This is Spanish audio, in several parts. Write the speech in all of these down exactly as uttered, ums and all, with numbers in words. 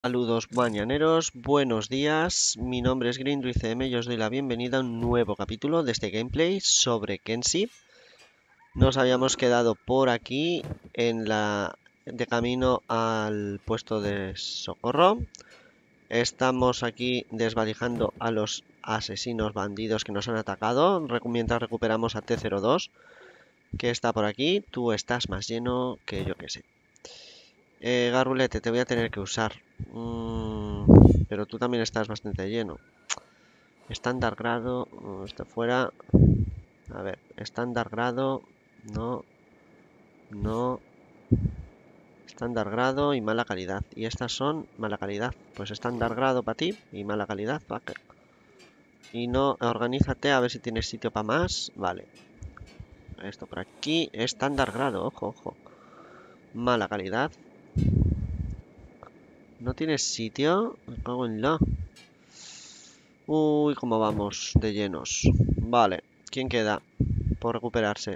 Saludos mañaneros, buenos días, mi nombre es GreenDruidCM y os doy la bienvenida a un nuevo capítulo de este gameplay sobre Kenshi. Nos habíamos quedado por aquí en la de camino al puesto de socorro. Estamos aquí desvalijando a los asesinos bandidos que nos han atacado recu- mientras recuperamos a T cero dos, que está por aquí. Tú estás más lleno que yo que sé. Eh, Garrulete, te voy a tener que usar. Mm, pero tú también estás bastante lleno. Estándar grado, mm, esto fuera. A ver, estándar grado, no, no. Estándar grado y mala calidad. Y estas son mala calidad. Pues estándar grado para ti y mala calidad para que. Y no, organízate a ver si tienes sitio para más. Vale. Esto por aquí. Estándar grado, ojo, ojo. Mala calidad. ¿No tienes sitio? Me cago en la. Uy, cómo vamos de llenos. Vale. ¿Quién queda por recuperarse?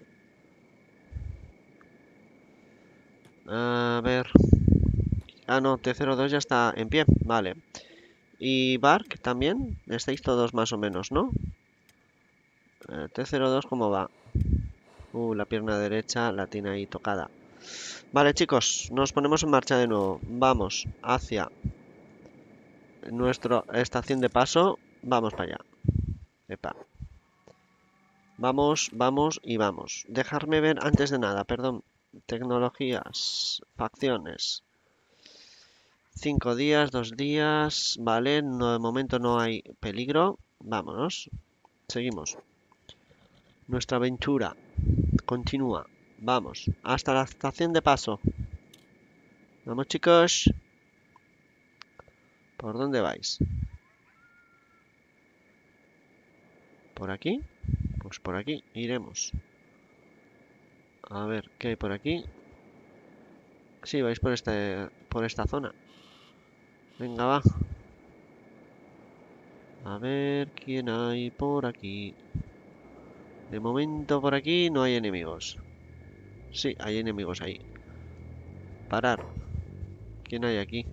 A ver. Ah, no, T cero dos ya está en pie. Vale. ¿Y Bark también? Estáis todos más o menos, ¿no? Eh, T cero dos, ¿cómo va? Uh, la pierna derecha la tiene ahí tocada. Vale, chicos, nos ponemos en marcha de nuevo. Vamos hacia nuestra estación de paso. Vamos para allá. Epa. Vamos, vamos y vamos. Dejarme ver antes de nada, perdón. Tecnologías, facciones. Cinco días, dos días. Vale, no, de momento no hay peligro. Vámonos. Seguimos. Nuestra aventura continúa. Vamos, hasta la estación de paso. Vamos, chicos. ¿Por dónde vais? ¿Por aquí? Pues por aquí iremos. A ver, ¿qué hay por aquí? Sí, vais por este, por esta zona. Venga, va. A ver, ¿quién hay por aquí? De momento por aquí no hay enemigos. Sí, hay enemigos ahí. Parar. ¿Quién hay aquí?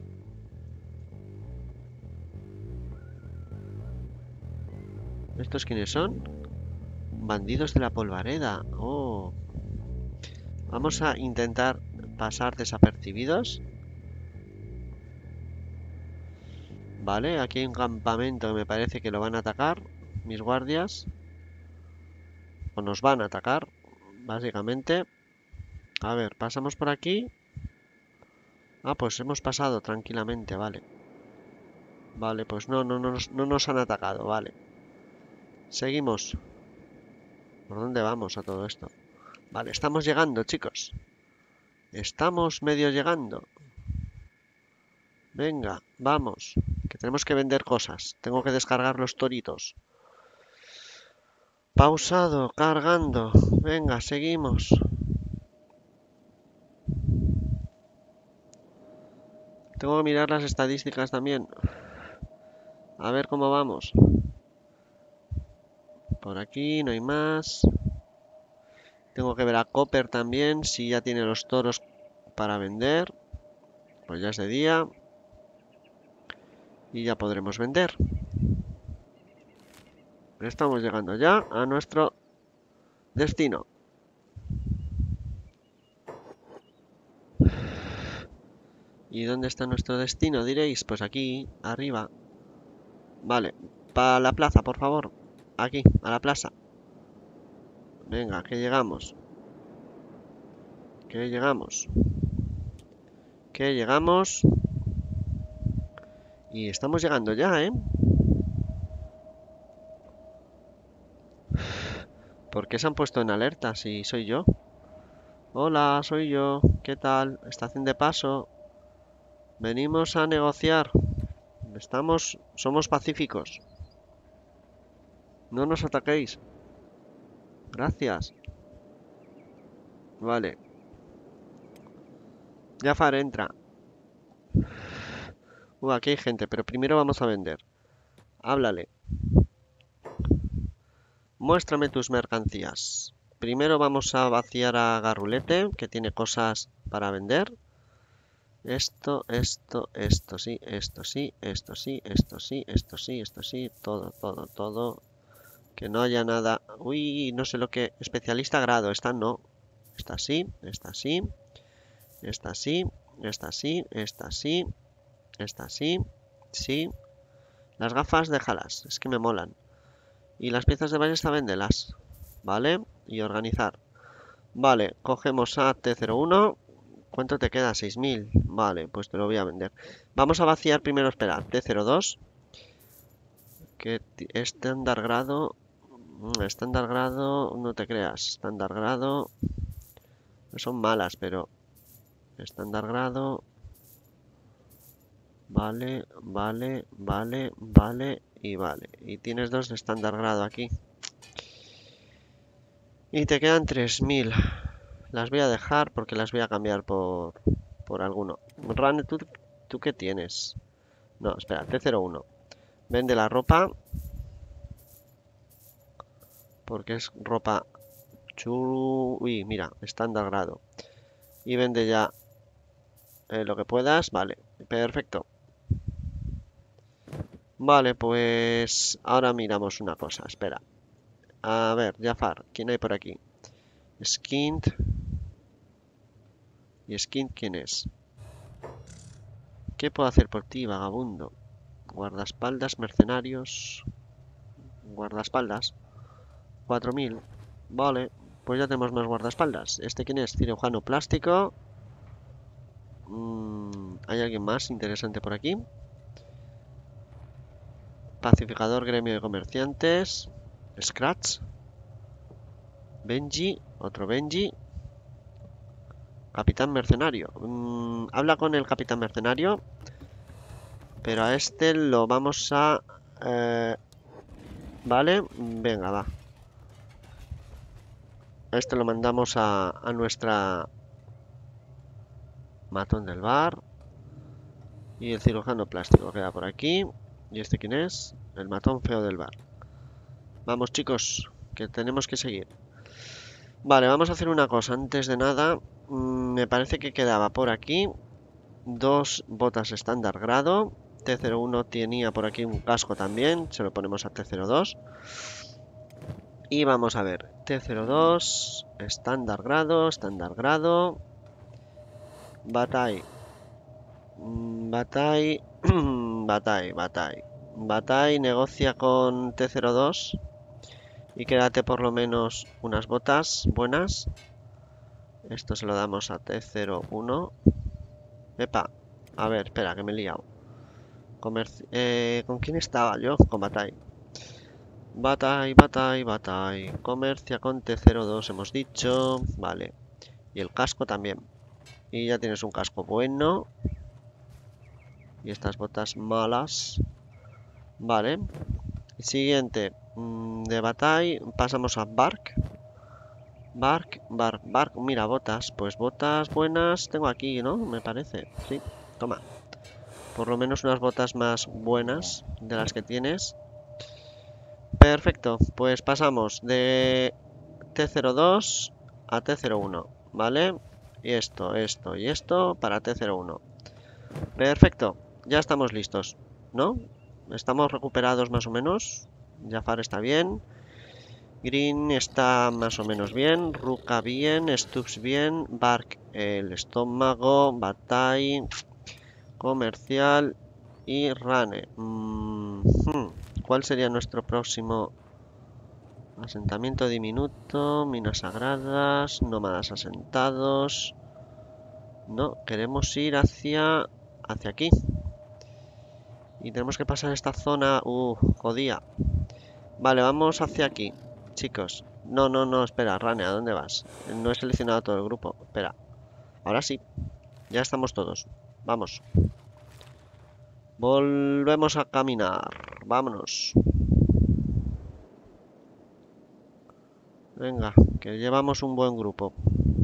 ¿Estos quiénes son? Bandidos de la polvareda. Oh. Vamos a intentar pasar desapercibidos. Vale, aquí hay un campamento que me parece que lo van a atacar mis guardias. O nos van a atacar, básicamente. A ver, pasamos por aquí. Ah, pues hemos pasado tranquilamente, vale. Vale, pues no, no, no, nos- no nos han atacado, vale. Seguimos. ¿Por dónde vamos a todo esto? Vale, estamos llegando, chicos. Estamos medio llegando. Venga, vamos. Que tenemos que vender cosas. Tengo que descargar los toritos. Pausado, cargando. Venga, seguimos. Tengo que mirar las estadísticas también. A ver cómo vamos. Por aquí no hay más. Tengo que ver a Copper también, si ya tiene los toros para vender. Pues ya es de día. Y ya podremos vender. Estamos llegando ya a nuestro destino. ¿Y dónde está nuestro destino? Diréis, pues aquí, arriba. Vale, para la plaza, por favor. Aquí, a la plaza. Venga, que llegamos. Que llegamos. Que llegamos. Y estamos llegando ya, ¿eh? ¿Por qué se han puesto en alerta si soy yo? Hola, soy yo. ¿Qué tal? Estación de paso. Venimos a negociar. Estamos, somos pacíficos. No nos ataquéis. Gracias. Vale. Jafar, entra. Uh, aquí hay gente, pero primero vamos a vender. Háblale. Muéstrame tus mercancías. Primero vamos a vaciar a Garrulete, que tiene cosas para vender. Esto, esto, esto sí, esto sí, esto sí, esto sí, esto sí, esto sí, todo, todo, todo. Que no haya nada. Uy, no sé lo que. Especialista grado, esta no. Esta sí, esta sí, esta sí, esta sí, esta sí, esta sí, sí. Las gafas déjalas, es que me molan. Y las piezas de ballesta véndelas, ¿vale? Y organizar. Vale, cogemos a T cero uno. ¿Cuánto te queda? seis mil. Vale, pues te lo voy a vender. Vamos a vaciar primero, espera, T cero dos. Que estándar grado. mm, Estándar grado, no te creas. Estándar grado. No son malas, pero estándar grado. Vale, vale, vale, vale y vale. Y tienes dos de estándar grado aquí. Y te quedan tres mil. Las voy a dejar porque las voy a cambiar por, por alguno. Run, ¿tú, ¿tú qué tienes? No, espera, T cero uno. Vende la ropa. Porque es ropa chulu. Uy, mira, estándar grado. Y vende ya eh, lo que puedas. Vale, perfecto. Vale, pues ahora miramos una cosa. Espera. A ver, Jafar, ¿quién hay por aquí? Skint. ¿Y Skint quién es? ¿Qué puedo hacer por ti, vagabundo? Guardaespaldas, mercenarios. Guardaespaldas. cuatro mil. Vale, pues ya tenemos más guardaespaldas. ¿Este quién es? Cirujano plástico. Mm, ¿hay alguien más interesante por aquí? Pacificador gremio de comerciantes. Scratch. Benji. Otro Benji. Capitán mercenario. Mm, habla con el capitán mercenario. Pero a este lo vamos a... eh, vale, venga, va. A este lo mandamos a, a nuestra matón del bar. Y el cirujano plástico queda por aquí. ¿Y este quién es? El matón feo del bar. Vamos, chicos, que tenemos que seguir. Vale, vamos a hacer una cosa. Antes de nada, mmm, me parece que quedaba por aquí dos botas estándar grado. T cero uno tenía por aquí un casco también. Se lo ponemos a T cero dos. Y vamos a ver. T cero dos, estándar grado, estándar grado. Batai. Mm, Batai. Batai, Batai. Batai negocia con T cero dos. Y quédate por lo menos unas botas buenas. Esto se lo damos a T cero uno. Epa. A ver, espera, que me he liado. Comerci- eh, ¿con quién estaba yo? Con Batai. Batai, Batai, Batai. Comercia con T cero dos, hemos dicho. Vale. Y el casco también. Y ya tienes un casco bueno. Y estas botas malas. Vale. Siguiente. mm, De Batai pasamos a Bark. Bark, Bark, Bark. Mira, botas. Pues botas buenas tengo aquí, ¿no? Me parece. Sí. Toma. Por lo menos unas botas más buenas de las que tienes. Perfecto. Pues pasamos de T cero dos a T cero uno. ¿Vale? Y esto, esto y esto para T cero uno. Perfecto. Ya estamos listos, ¿no? Estamos recuperados más o menos. Jafar está bien. Green está más o menos bien. Ruka bien. Stubbs bien. Bark el estómago. Batai. Comercial. Y Rane. Mm, hmm. ¿Cuál sería nuestro próximo asentamiento diminuto? Minas sagradas. Nómadas asentados. No, queremos ir hacia... hacia aquí. Y tenemos que pasar esta zona... Uh, jodía. Vale, vamos hacia aquí, chicos. No, no, no, espera, Rane, ¿a dónde vas? No he seleccionado todo el grupo. Espera. Ahora sí. Ya estamos todos. Vamos. Volvemos a caminar. Vámonos. Venga, que llevamos un buen grupo.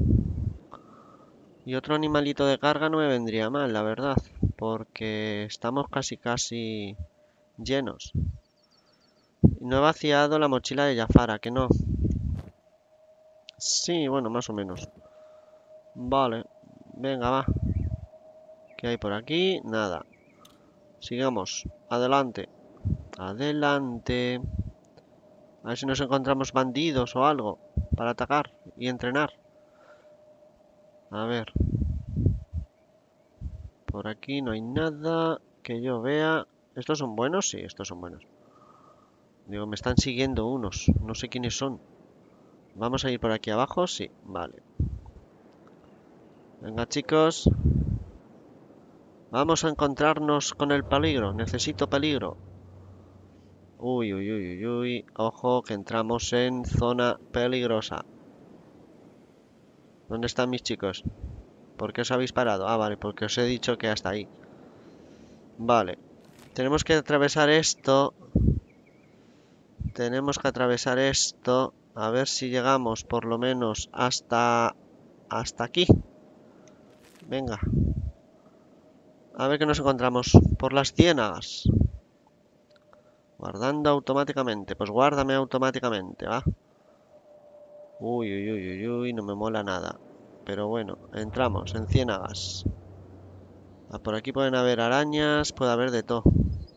Y otro animalito de carga no me vendría mal, la verdad. Porque estamos casi, casi llenos. No he vaciado la mochila de Jafara, que no. Sí, bueno, más o menos. Vale, venga, va. ¿Qué hay por aquí? Nada. Sigamos. Adelante. Adelante. A ver si nos encontramos bandidos o algo para atacar y entrenar. A ver. Por aquí no hay nada que yo vea. ¿Estos son buenos? Sí, estos son buenos. Digo, me están siguiendo unos. No sé quiénes son. ¿Vamos a ir por aquí abajo? Sí, vale. Venga, chicos. Vamos a encontrarnos con el peligro. Necesito peligro. Uy, uy, uy, uy, uy. Ojo, que entramos en zona peligrosa. ¿Dónde están mis chicos? ¿Por qué os habéis parado? Ah, vale, porque os he dicho que hasta ahí. Vale. Tenemos que atravesar esto. Tenemos que atravesar esto. A ver si llegamos por lo menos hasta... hasta aquí. Venga. A ver qué nos encontramos. Por las ciénagas. Guardando automáticamente. Pues guárdame automáticamente, va. Uy, uy, uy, uy, uy. No me mola nada. Pero bueno, entramos en ciénagas. Ah, por aquí pueden haber arañas. Puede haber de todo.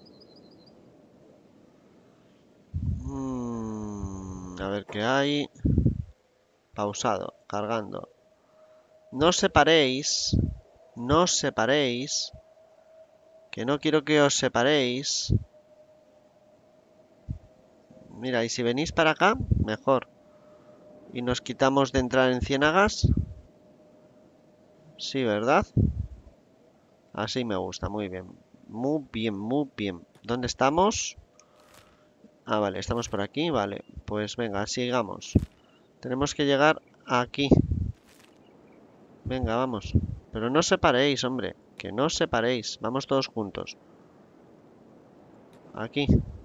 Mm, a ver qué hay. Pausado. Cargando. No os separéis. No os separéis. Que no quiero que os separéis. Mira, y si venís para acá, mejor. Y nos quitamos de entrar en ciénagas. Sí, ¿verdad? Así me gusta, muy bien. Muy bien, muy bien. ¿Dónde estamos? Ah, vale, estamos por aquí, vale. Pues venga, sigamos. Tenemos que llegar aquí. Venga, vamos. Pero no os separéis, hombre. Que no os separéis. Vamos todos juntos. Aquí.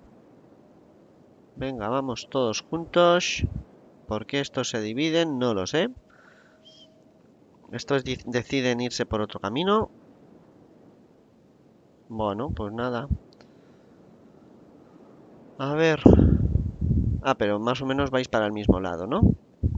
Venga, vamos todos juntos. ¿Por qué estos se dividen? No lo sé. Estos deciden irse por otro camino. Bueno, pues nada. A ver. Ah, pero más o menos vais para el mismo lado, ¿no?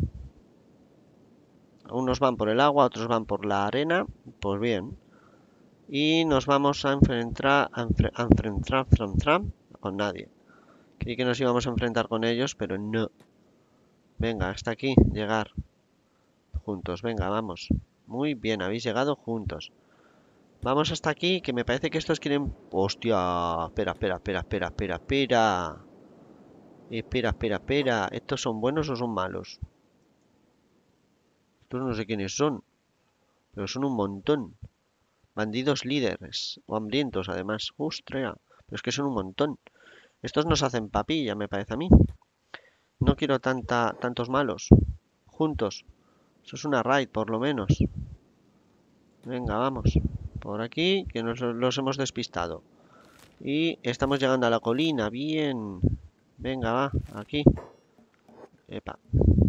Unos van por el agua, otros van por la arena. Pues bien. Y nos vamos a enfrentar, a enfre- a enfrentar, enfrentar con nadie. Creí que nos íbamos a enfrentar con ellos, pero no. Venga, hasta aquí, llegar. Juntos, venga, vamos. Muy bien, habéis llegado juntos. Vamos hasta aquí, que me parece que estos quieren... ¡Hostia! Espera, espera, espera, espera, espera, espera. Espera, espera, espera. ¿Estos son buenos o son malos? Estos no sé quiénes son, pero son un montón. Bandidos líderes, o hambrientos además. ¡Ostras! Pero es que son un montón. Estos nos hacen papilla, me parece a mí. No quiero tanta, tantos malos. Juntos. Eso es una raid, por lo menos. Venga, vamos. Por aquí, que nos los hemos despistado. Y estamos llegando a la colina. Bien. Venga, va. Aquí. Epa.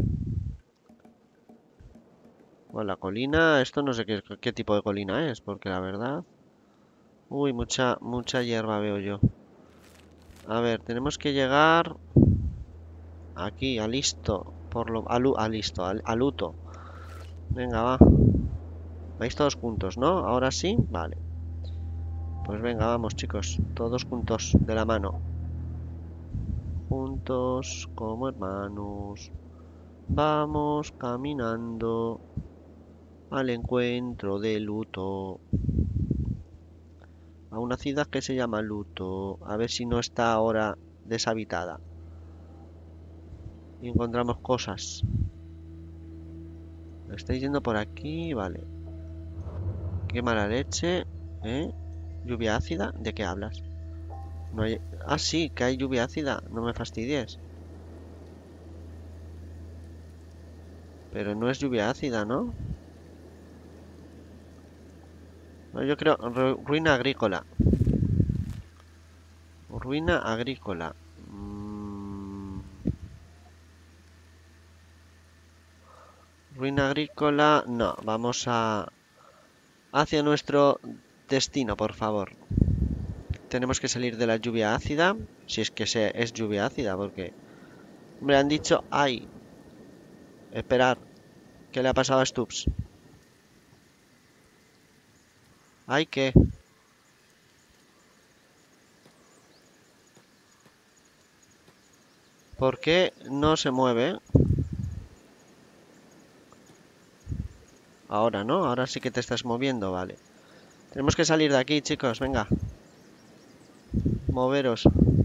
Bueno, la colina... Esto no sé qué, qué tipo de colina es, porque la verdad... Uy, mucha, mucha hierba veo yo. A ver, tenemos que llegar... Aquí, a listo. Por lo... A, a listo, a, a luto. Venga, va. Vais todos juntos, ¿no? Ahora sí, vale. Pues venga, vamos chicos, todos juntos, de la mano. Juntos como hermanos. Vamos caminando al encuentro de Luto. A una ciudad que se llama Luto. A ver si no está ahora deshabitada. Y encontramos cosas. ¿Estáis yendo por aquí? Vale. Qué mala leche. ¿Eh? ¿Lluvia ácida? ¿De qué hablas? No hay... Ah, sí, que hay lluvia ácida. No me fastidies. Pero no es lluvia ácida, ¿no? No, yo creo... ru- ruina agrícola. Ruina agrícola. Mm, ruina agrícola... No, vamos a... Hacia nuestro destino, por favor. Tenemos que salir de la lluvia ácida. Si es que se, es lluvia ácida, porque... Me han dicho... ¡Ay! Esperar. ¿Qué le ha pasado a Stubbs? Hay que... ¿Por qué no se mueve? Ahora, ¿no? Ahora sí que te estás moviendo, vale. Tenemos que salir de aquí, chicos, venga. Moveros.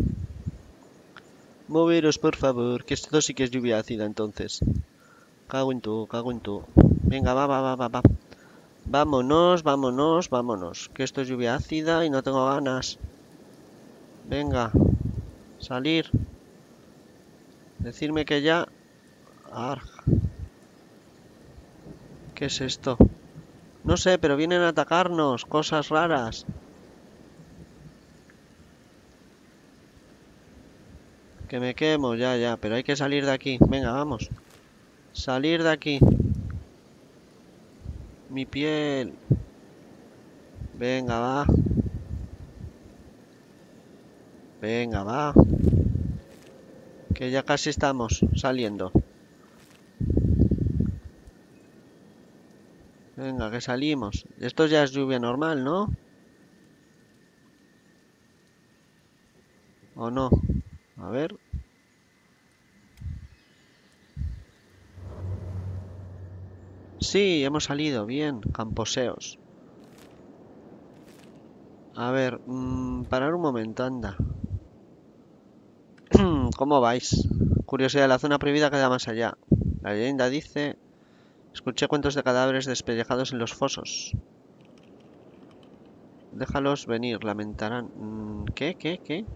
Moveros, por favor, que esto sí que es lluvia ácida, entonces. Cago en tú, cago en tú. Venga, va, va, va, va, va. Vámonos, vámonos, vámonos. Que esto es lluvia ácida y no tengo ganas. Venga. Salir. Decirme que ya... Arg. ¿Qué es esto? No sé, pero vienen a atacarnos. Cosas raras. Que me quemo, ya, ya. Pero hay que salir de aquí. Venga, vamos. Salir de aquí. Mi piel. Venga, va. Venga, va. Que ya casi estamos saliendo. Venga, que salimos. Esto ya es lluvia normal, ¿no? ¿O no? A ver. Sí, hemos salido. Bien, camposeos. A ver, mmm, parar un momento, anda. ¿Cómo vais? Curiosidad, la zona prohibida queda más allá. La leyenda dice... Escuché cuentos de cadáveres despellejados en los fosos. Déjalos venir, lamentarán. Mm, ¿Qué? ¿Qué? ¿Qué?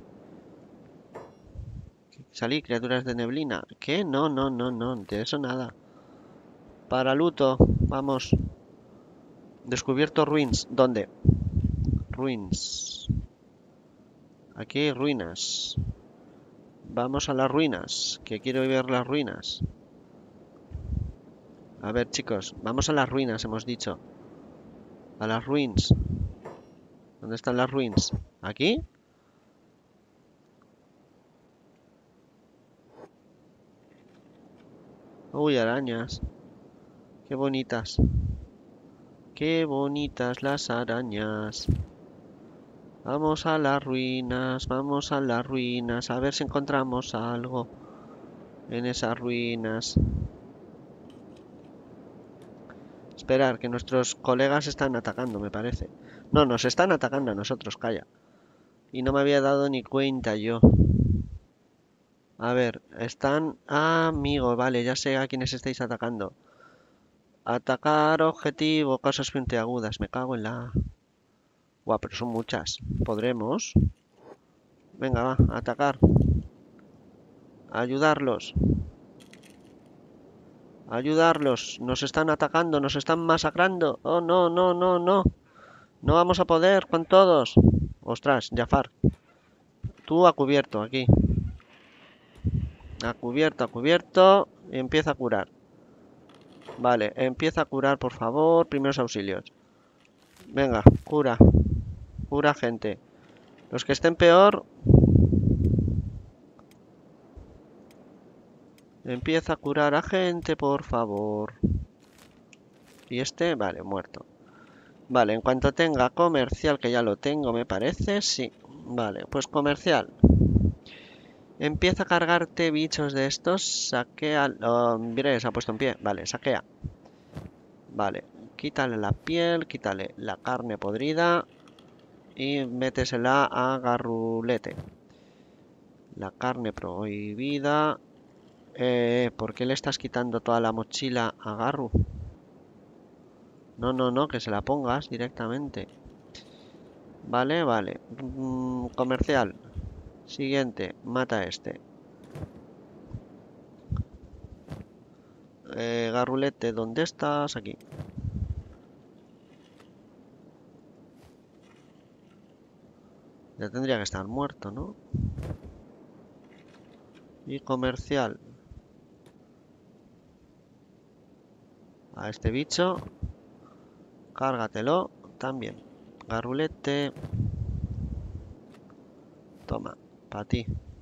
Salí, criaturas de neblina. ¿Qué? No, no, no, no. De eso nada. Para luto. Vamos. Descubierto ruins. ¿Dónde? Ruins. Aquí hay ruinas. Vamos a las ruinas. Que quiero ver las ruinas. A ver, chicos. Vamos a las ruinas, hemos dicho. A las ruins. ¿Dónde están las ruins? ¿Aquí? Uy, arañas. Qué bonitas. Qué bonitas las arañas. Vamos a las ruinas, vamos a las ruinas, a ver si encontramos algo en esas ruinas. Esperar, que nuestros colegas están atacando, me parece. No, nos están atacando a nosotros, calla. Y no me había dado ni cuenta yo. A ver, están... Ah, amigo, vale, ya sé a quiénes estáis atacando. Atacar objetivo, cosas puntiagudas, me cago en la... Guau, pero son muchas. ¿Podremos? Venga, va, a atacar. Ayudarlos. Ayudarlos. Nos están atacando, nos están masacrando. Oh, no, no, no, no. No vamos a poder con todos. Ostras, Jafar. Tú a cubierto, aquí. A cubierto, a cubierto. Y empieza a curar. Vale, empieza a curar, por favor. Primeros auxilios. Venga, cura. Cura, gente. Los que estén peor... Empieza a curar a gente, por favor. Y este, vale, muerto. Vale, en cuanto tenga comercial, que ya lo tengo, me parece, sí. Vale, pues comercial. Empieza a cargarte bichos de estos. Saquea... Oh, mire, se ha puesto en pie. Vale, saquea. Vale, quítale la piel, quítale la carne podrida. Y métesela a Garrulete. La carne prohibida. Eh, ¿por qué le estás quitando toda la mochila a Garru? No, no, no, que se la pongas directamente. Vale, vale. Mm, comercial. Siguiente, mata a este. Eh, Garrulete, ¿dónde estás? Aquí. Ya tendría que estar muerto, ¿no? Y comercial. A este bicho. Cárgatelo también. Garrulete. Toma, para ti.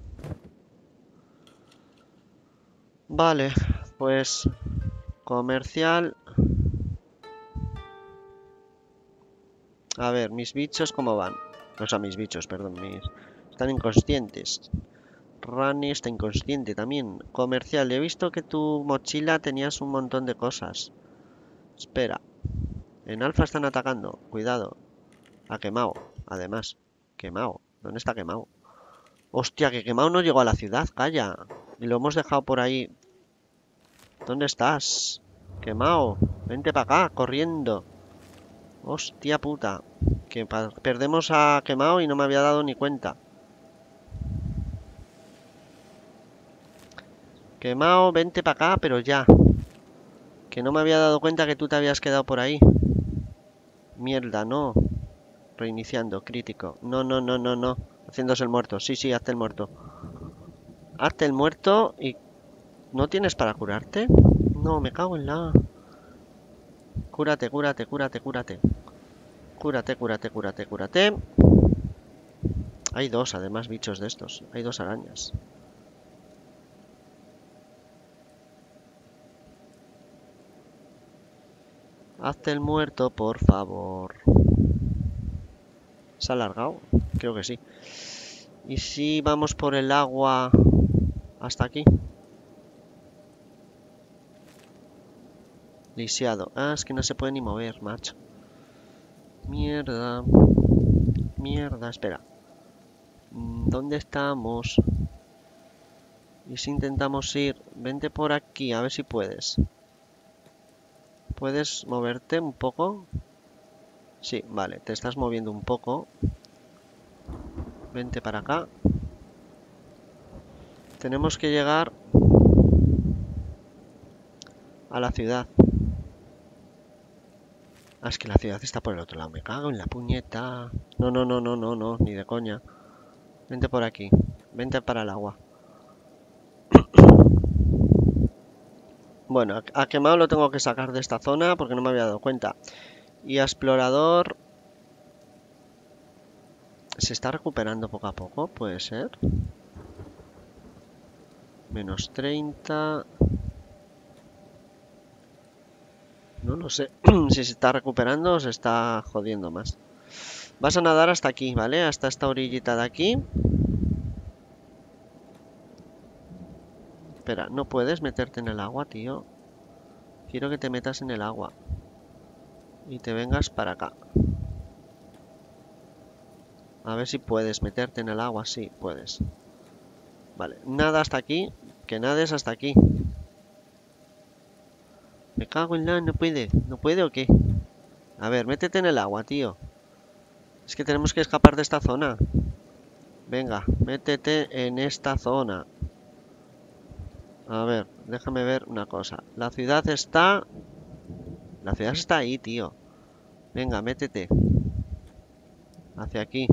Vale, pues comercial. A ver, mis bichos, ¿cómo van? O sea, mis bichos, perdón, mis... Están inconscientes. Rani está inconsciente también. Comercial, he visto que tu mochila tenías un montón de cosas. Espera. En Alfa están atacando. Cuidado. A Quemao, además. Quemao. ¿Dónde está Quemao? Hostia, que Quemao no llegó a la ciudad, calla. Y lo hemos dejado por ahí. ¿Dónde estás? Quemao, vente para acá, corriendo. Hostia puta. Que perdemos a Quemao y no me había dado ni cuenta. Quemao, vente para acá, pero ya. Que no me había dado cuenta que tú te habías quedado por ahí. Mierda, no. Reiniciando, crítico. No, no, no, no, no. Haciéndose el muerto. Sí, sí, hazte el muerto. Hazte el muerto y... ¿No tienes para curarte? No, me cago en la... Cúrate, cúrate, cúrate, cúrate. Cúrate, cúrate, cúrate, cúrate. Hay dos, además, bichos de estos. Hay dos arañas. Hazte el muerto, por favor. ¿Se ha alargado? Creo que sí. ¿Y si vamos por el agua hasta aquí? Lisiado. Ah, es que no se puede ni mover, macho. Mierda. Mierda, espera. ¿Dónde estamos? ¿Y si intentamos ir? Vente por aquí, a ver si puedes. ¿Puedes moverte un poco? Sí, vale, te estás moviendo un poco. Vente para acá. Tenemos que llegar a la ciudad. Ah, es que la ciudad está por el otro lado. Me cago en la puñeta. No, no, no, no, no, no, ni de coña. Vente por aquí. Vente para el agua. Bueno, a Quemado lo tengo que sacar de esta zona porque no me había dado cuenta. Y a Explorador... ¿Se está recuperando poco a poco? Puede ser. Menos treinta. No lo sé. Si se está recuperando o se está jodiendo más. Vas a nadar hasta aquí, ¿vale? Hasta esta orillita de aquí. Espera, no puedes meterte en el agua, tío. Quiero que te metas en el agua. Y te vengas para acá. A ver si puedes meterte en el agua. Sí, puedes. Vale, nada hasta aquí. Que nades hasta aquí. Me cago en la... No puede. ¿No puede o qué? A ver, métete en el agua, tío. Es que tenemos que escapar de esta zona. Venga, métete en esta zona. A ver, déjame ver una cosa. La ciudad está... La ciudad está ahí, tío. Venga, métete. Hacia aquí.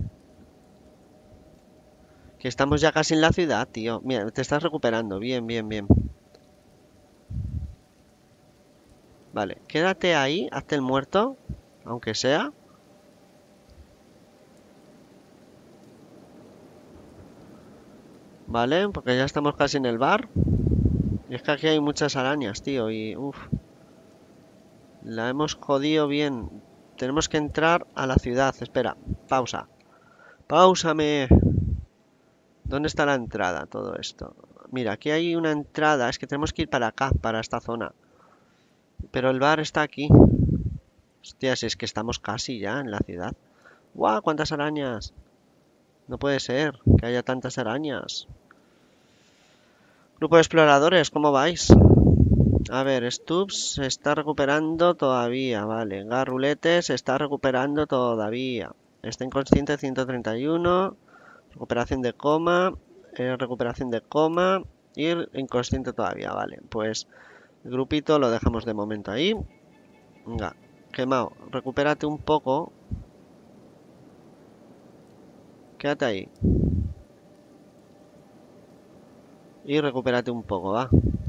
Que estamos ya casi en la ciudad, tío. Mira, te estás recuperando. Bien, bien, bien. Vale, quédate ahí. Hazte el muerto. Aunque sea. Vale, porque ya estamos casi en el bar. Y es que aquí hay muchas arañas, tío. Y uff. La hemos jodido bien. Tenemos que entrar a la ciudad. Espera, pausa. Páusame. ¿Dónde está la entrada? Todo esto. Mira, aquí hay una entrada. Es que tenemos que ir para acá, para esta zona. Pero el bar está aquí. Hostia, si es que estamos casi ya en la ciudad. ¡Guau! ¡Cuántas arañas! No puede ser que haya tantas arañas. Grupo de exploradores, ¿cómo vais? A ver, Stubbs se está recuperando todavía, vale. Garrulete se está recuperando todavía. Está inconsciente ciento treinta y uno. Recuperación de coma. Eh, recuperación de coma. Y inconsciente todavía, vale. Pues el grupito lo dejamos de momento ahí. Venga, Quemao, recupérate un poco. Quédate ahí. Y recupérate un poco, va.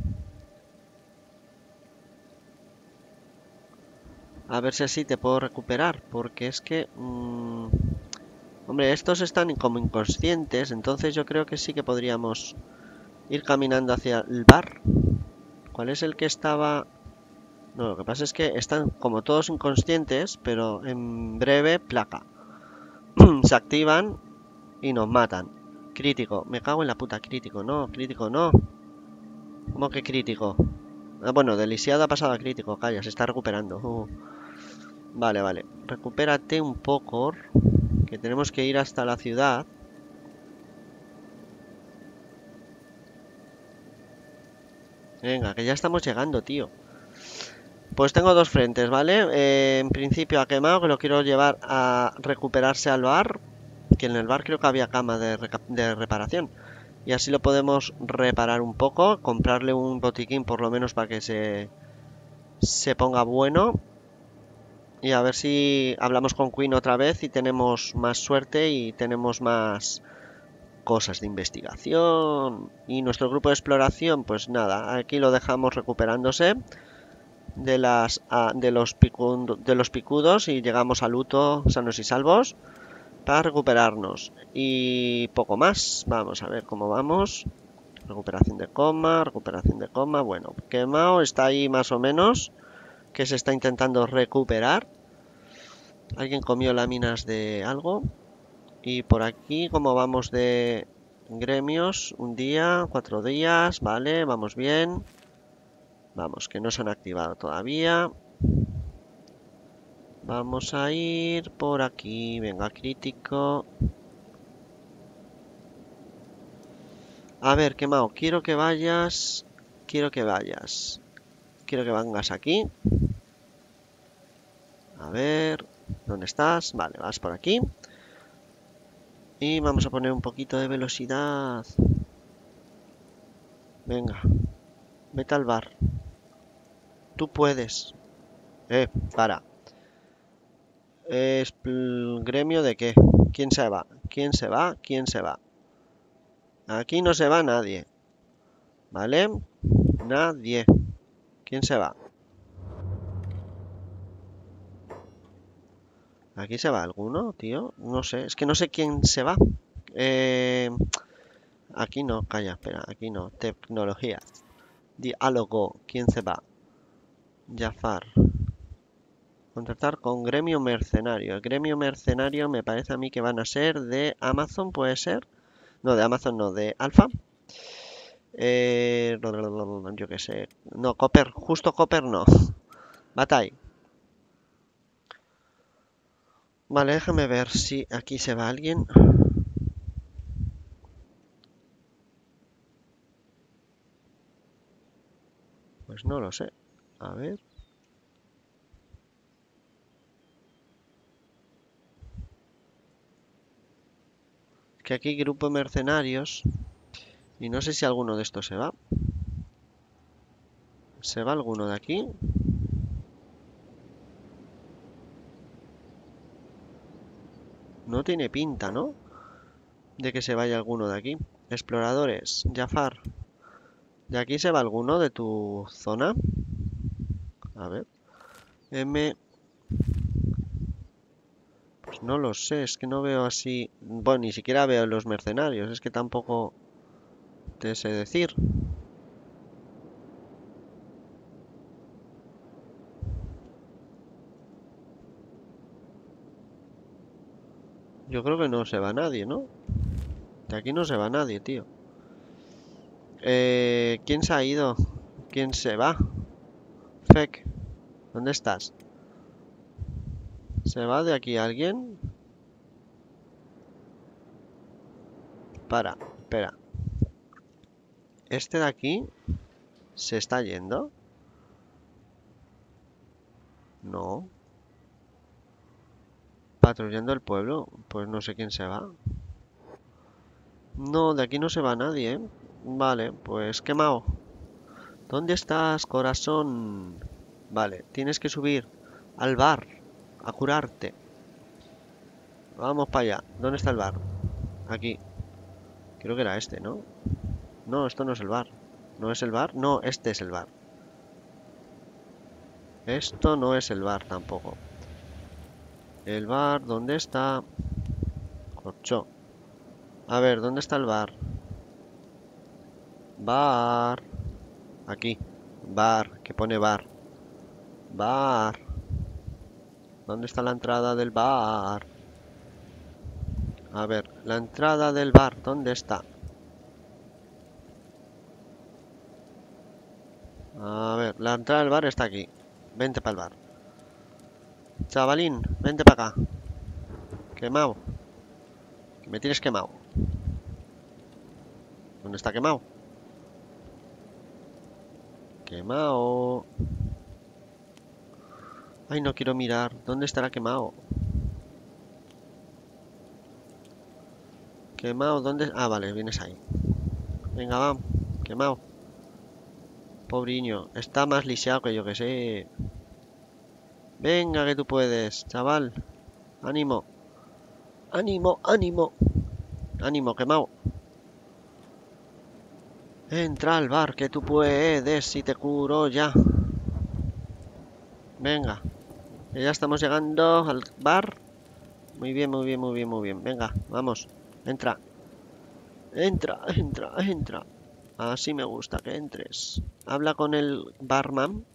A ver si así te puedo recuperar. Porque es que... Mmm, hombre, estos están como inconscientes. Entonces yo creo que sí que podríamos ir caminando hacia el bar. ¿Cuál es el que estaba...? No, lo que pasa es que están como todos inconscientes, pero en breve, placa. Se activan y nos matan. Crítico. Me cago en la puta. Crítico, no. Crítico, no. ¿Cómo que crítico? Ah, bueno, de lisiado ha pasado a crítico. Calla, se está recuperando. Uh. Vale, vale. Recupérate un poco, que tenemos que ir hasta la ciudad. Venga, que ya estamos llegando, tío. Pues tengo dos frentes, ¿vale? Eh, en principio a Quemado, que lo quiero llevar a recuperarse al bar. Que en el bar creo que había cama de, de reparación. Y así lo podemos reparar un poco. Comprarle un botiquín por lo menos para que se, se ponga bueno. Y a ver si hablamos con Queen otra vez y tenemos más suerte y tenemos más cosas de investigación. Y nuestro grupo de exploración, pues nada, aquí lo dejamos recuperándose de las a- de los picundo- de los picudos y llegamos a Luto sanos y salvos para recuperarnos. Y poco más. Vamos a ver cómo vamos. Recuperación de coma, recuperación de coma. Bueno, Quemado está ahí más o menos, que se está intentando recuperar. Alguien comió láminas de algo. Y por aquí, como vamos de gremios, un día, cuatro días, vale, vamos bien. Vamos, que no se han activado todavía. Vamos a ir por aquí, venga, crítico. A ver, Quemao, quiero que vayas, quiero que vayas. Quiero que vengas aquí. A ver, ¿dónde estás? Vale, vas por aquí. Y vamos a poner un poquito de velocidad. Venga, vete al bar. Tú puedes. Eh, para. ¿Es gremio de qué? ¿Quién se va? ¿Quién se va? ¿Quién se va? Aquí no se va nadie. ¿Vale? Nadie. ¿Quién se va? ¿Aquí se va alguno, tío? No sé. Es que no sé quién se va. Eh, aquí no. Calla, espera. Aquí no. Tecnología. Diálogo. ¿Quién se va? Jafar. Contratar con gremio mercenario. El gremio mercenario me parece a mí que van a ser de Amazon, ¿puede ser? No, de Amazon no, de Alfa. Eh, yo qué sé. No, Copper, justo Copper no. Bataille. Vale, déjame ver si aquí se va alguien. Pues no lo sé. A ver. Que aquí hay grupo de mercenarios. Y no sé si alguno de estos se va. ¿Se va alguno de aquí? No tiene pinta, ¿no? De que se vaya alguno de aquí. Exploradores. Jafar. ¿De aquí se va alguno de tu zona? A ver. M. Pues no lo sé, es que no veo así. Bueno, ni siquiera veo los mercenarios, es que tampoco te sé decir. Yo creo que no se va nadie, ¿no? De aquí no se va nadie, tío. Eh, ¿quién se ha ido? ¿Quién se va? Fek, ¿dónde estás? ¿Se va de aquí alguien? Para, espera. ¿Este de aquí se está yendo? No. ¿Patrullando el pueblo? Pues no sé quién se va. No, de aquí no se va nadie, ¿eh? Vale, pues quemado. ¿Dónde estás, corazón? Vale, tienes que subir al bar a curarte. Vamos para allá. ¿Dónde está el bar? Aquí. Creo que era este, ¿no? No, esto no es el bar. ¿No es el bar? No, este es el bar. Esto no es el bar tampoco. ¿El bar dónde está? Corcho. A ver, ¿dónde está el bar? Bar. Aquí. Bar, que pone bar. Bar. ¿Dónde está la entrada del bar? A ver, la entrada del bar, ¿dónde está? A ver, la entrada del bar está aquí. Vente para el bar. Chavalín, vente para acá. Quemado. Me tienes quemado. ¿Dónde está quemado? Quemado. Ay, no quiero mirar. ¿Dónde estará quemado? Quemado, ¿dónde? Ah, vale, vienes ahí. Venga, va. Quemado. Pobriño. Está más lisiado que yo que sé. Venga, que tú puedes, chaval. Ánimo. Ánimo, ánimo. Ánimo, quemado. Entra al bar, que tú puedes, si te curo ya. Venga. Que ya estamos llegando al bar. Muy bien, muy bien, muy bien, muy bien. Venga, vamos. Entra. Entra, entra, entra. Así me gusta que entres. Habla con el barman.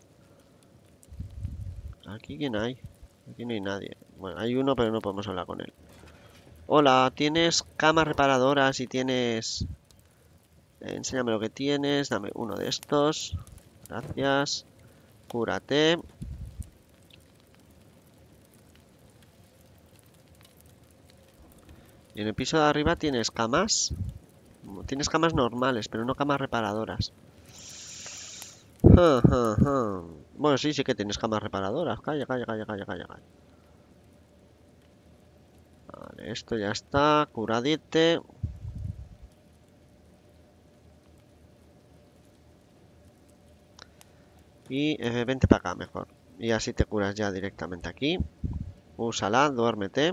¿Aquí quién hay? Aquí no hay nadie. Bueno, hay uno, pero no podemos hablar con él. Hola, ¿tienes camas reparadoras y tienes... Eh, enséñame lo que tienes. Dame uno de estos. Gracias. Cúrate. Y en el piso de arriba tienes camas. Tienes camas normales, pero no camas reparadoras. Ja, ja, ja. Bueno, sí, sí que tienes camas reparadoras. Calla, calla, calla, calla, calla, calla. Vale, esto ya está. Curadite. Y eh, vente para acá mejor. Y así te curas ya directamente aquí. Úsala, duérmete.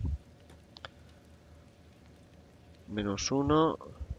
Menos uno.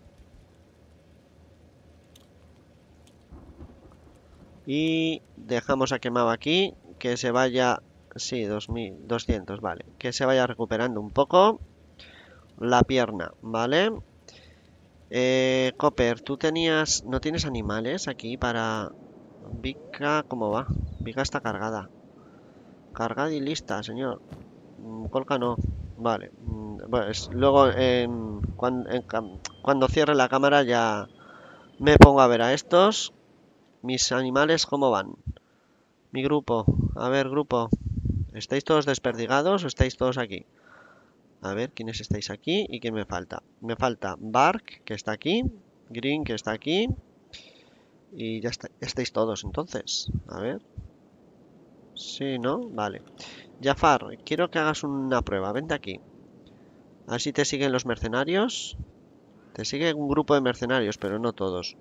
Y dejamos a quemado aquí. Que se vaya... Sí, dos mil doscientos, vale. Que se vaya recuperando un poco la pierna, ¿vale? Eh, Copper, tú tenías... ¿No tienes animales aquí para... Vika, ¿cómo va? Vika está cargada. Cargada y lista, señor. Mm, Colca no. Vale. Mm, Pues luego, en, cuan- en cam- cuando cierre la cámara ya me pongo a ver a estos. Mis animales, ¿cómo van? Mi grupo. A ver, grupo. ¿Estáis todos desperdigados o estáis todos aquí? A ver, ¿quiénes estáis aquí y quién me falta? Me falta Bark, que está aquí. Green, que está aquí. Y ya está- ya estáis todos entonces. A ver. Sí, ¿no? Vale. Jafar, quiero que hagas una prueba. Vente aquí. A ver si te siguen los mercenarios. Te sigue un grupo de mercenarios, pero no todos.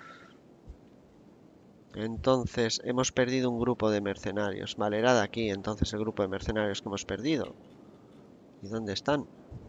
Entonces, hemos perdido un grupo de mercenarios. Vale, era de aquí, entonces, el grupo de mercenarios que hemos perdido. ¿Y dónde están?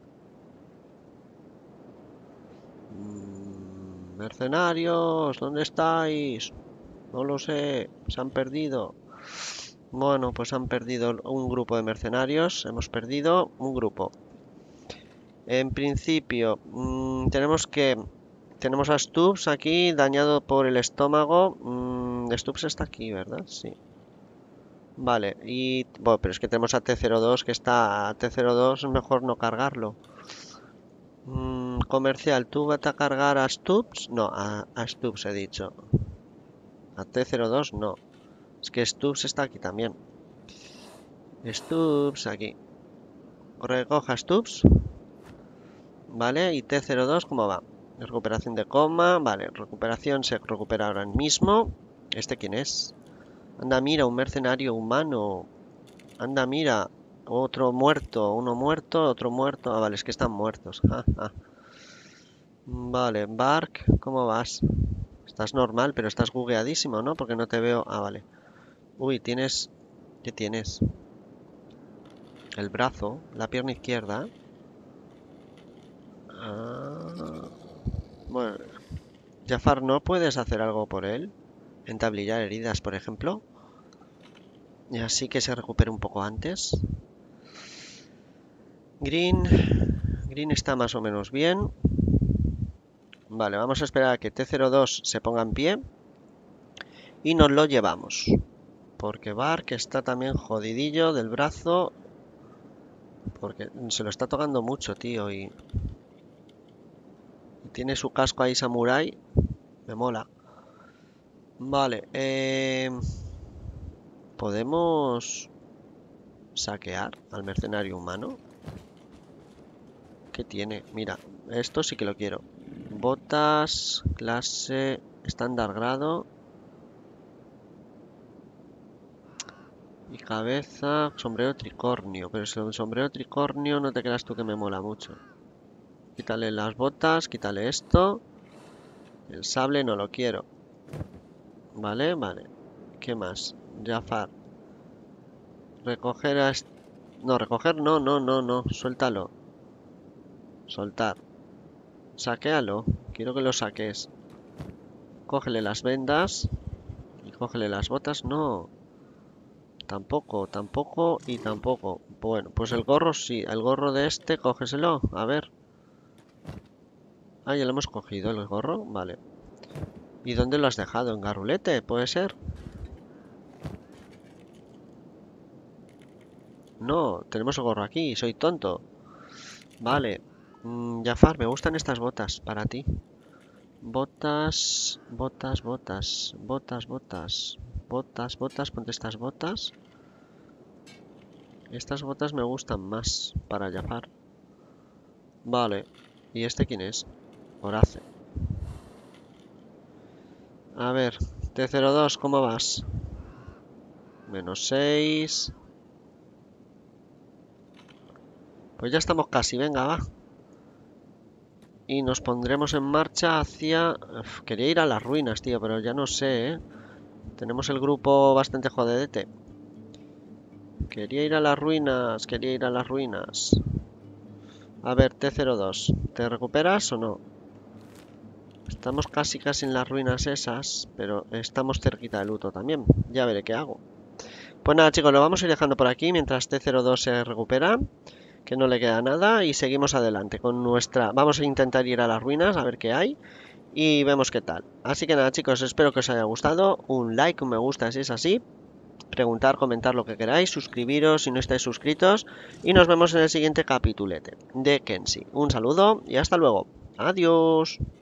Mm, mercenarios, ¿dónde estáis? No lo sé, se han perdido. Bueno, pues han perdido un grupo de mercenarios. Hemos perdido un grupo. En principio, mm, tenemos que... Tenemos a Stubbs aquí, dañado por el estómago. Mm, Stubbs está aquí, ¿verdad? Sí. Vale, y... Bueno, pero es que tenemos a T cero dos, que está... A T cero dos es mejor no cargarlo. Mm, comercial, ¿tú vas a cargar a Stubbs? No, a, a Stubbs he dicho. A T cero dos no. Es que Stubbs está aquí también. Stubbs aquí. Recoja Stubbs. Vale, y T cero dos, ¿cómo va? Recuperación de coma. Vale, recuperación se recupera ahora mismo. ¿Este quién es? Anda, mira, un mercenario humano. Anda, mira. Otro muerto, uno muerto, otro muerto. Ah, vale, es que están muertos. Ja, ja. Vale, Bark, ¿cómo vas? Estás normal, pero estás bugueadísimo, ¿no? Porque no te veo. Ah, vale. Uy, tienes... ¿Qué tienes? El brazo, la pierna izquierda. Ah, bueno, Jafar, ¿no puedes hacer algo por él? Entablillar heridas, por ejemplo. Y así que se recupere un poco antes. Green. Green está más o menos bien. Vale, vamos a esperar a que T cero dos se ponga en pie. Y nos lo llevamos. Porque Bark está también jodidillo del brazo. Porque se lo está tocando mucho, tío. Y, y tiene su casco ahí samurai. Me mola. Vale. Eh, ¿Podemos saquear al mercenario humano? ¿Qué tiene? Mira, esto sí que lo quiero. Botas, clase, estándar grado. Y cabeza, sombrero tricornio. Pero si el sombrero tricornio no te creas tú que me mola mucho. Quítale las botas, quítale esto. El sable no lo quiero. Vale, vale. ¿Qué más? Jafar. Recoger a... est- No, recoger no, no, no, no. Suéltalo. Soltar. Saquéalo. Quiero que lo saques. Cógele las vendas. Y cógele las botas. No. Tampoco, tampoco y tampoco. Bueno, pues el gorro sí. El gorro de este, cógeselo. A ver. Ah, ya lo hemos cogido el gorro. Vale. ¿Y dónde lo has dejado? ¿En Garrulete? ¿Puede ser? No, tenemos el gorro aquí. Soy tonto. Vale. Mm, Jafar, me gustan estas botas para ti. Botas, botas, botas, botas, botas, botas, botas, ponte estas botas. Estas botas me gustan más para Jafar. Vale. ¿Y este quién es? Horace. A ver, T cero dos, ¿cómo vas? Menos seis. Pues ya estamos casi, venga, va. Y nos pondremos en marcha hacia... Uf, quería ir a las ruinas, tío, pero ya no sé, ¿eh? Tenemos el grupo bastante jodedete. Quería ir a las ruinas, quería ir a las ruinas. A ver, T cero dos, ¿te recuperas o no? Estamos casi casi en las ruinas esas, pero estamos cerquita del Luto también. Ya veré qué hago. Pues nada, chicos, lo vamos a ir dejando por aquí mientras T cero dos se recupera, que no le queda nada, y seguimos adelante con nuestra... Vamos a intentar ir a las ruinas, a ver qué hay, y vemos qué tal. Así que nada, chicos, espero que os haya gustado. Un like, un me gusta si es así. Preguntar, comentar lo que queráis, suscribiros si no estáis suscritos, y nos vemos en el siguiente capitulete de Kenshi. Un saludo y hasta luego. Adiós.